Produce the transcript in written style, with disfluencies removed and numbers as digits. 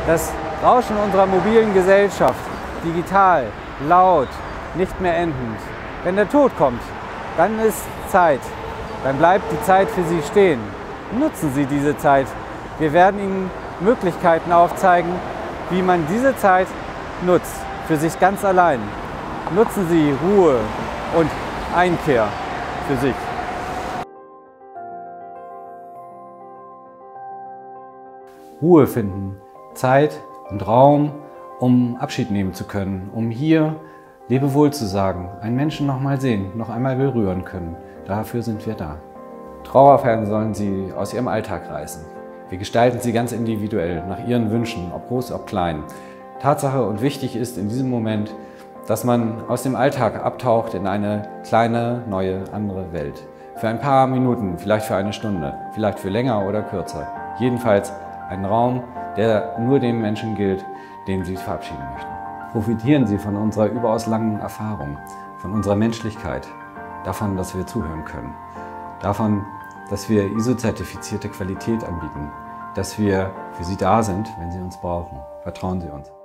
Das Rauschen unserer mobilen Gesellschaft, digital, laut, nicht mehr endend. Wenn der Tod kommt, dann ist Zeit. Dann bleibt die Zeit für Sie stehen. Nutzen Sie diese Zeit. Wir werden Ihnen Möglichkeiten aufzeigen, wie man diese Zeit nutzt, für sich ganz allein. Nutzen Sie Ruhe und Einkehr für sich. Ruhe finden, Zeit und Raum, um Abschied nehmen zu können, um hier Lebewohl zu sagen, einen Menschen noch mal sehen, noch einmal berühren können. Dafür sind wir da. Trauerfeiern sollen Sie aus Ihrem Alltag reißen. Wir gestalten sie ganz individuell, nach Ihren Wünschen, ob groß, ob klein. Tatsache und wichtig ist in diesem Moment, dass man aus dem Alltag abtaucht in eine kleine, neue, andere Welt. Für ein paar Minuten, vielleicht für eine Stunde, vielleicht für länger oder kürzer. Jedenfalls ein Raum, der nur dem Menschen gilt, den Sie verabschieden möchten. Profitieren Sie von unserer überaus langen Erfahrung, von unserer Menschlichkeit, davon, dass wir zuhören können, davon, dass wir ISO-zertifizierte Qualität anbieten, dass wir für Sie da sind, wenn Sie uns brauchen. Vertrauen Sie uns.